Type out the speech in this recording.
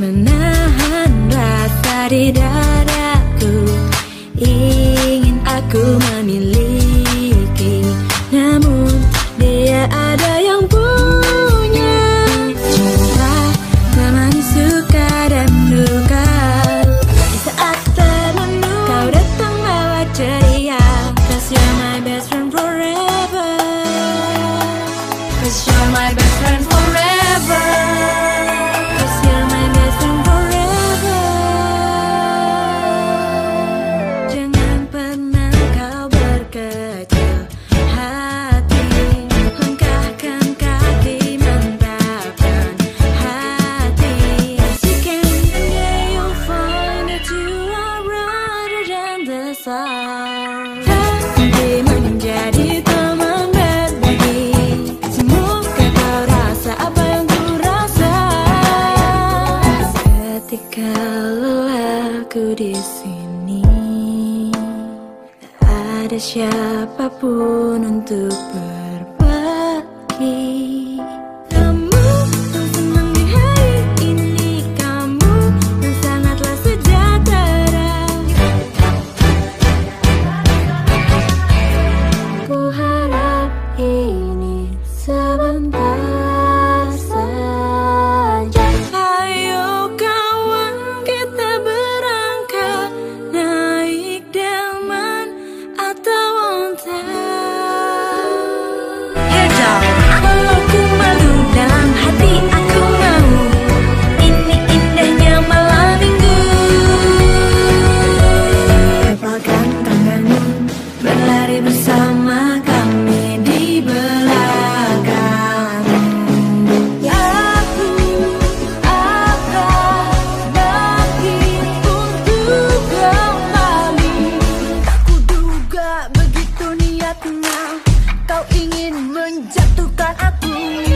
menahan rasa di dadaku. Ingin aku memiliki, namun dia ada yang punya. Cinta menemani suka dan duka. Di saat termenung kau datang bawa ceria. 'Cause you're my best friend forever. 'Cause you're my best friend forever. 'Cause you're my best friend forever. Jangan pernah kau berkecil hati, langkahkan kaki mantapkan hati. Someday you'll find that you are brighter than the stars. Hati menjadi teman berbagi. Semoga kau rasa apa yang ku rasa. Ketika lelah ku di sini, tak ada siapapun untuk berbagi. Kamu yang senang di hari ini, kamu yang sangatlah sejahtera. Ku harap ini sebentar saja. Ayo kawan, kita berangkat naik delman atau onta. Hey dog, aku malu dalam hati aku mau. Ini indahnya malam minggu. Kepalkan tanganmu, berlari bersama kami di belakang. Aku akan bangkit untuk kembali. Tak kuduga begitu niatnya, kau ingin menjatuhkan aku.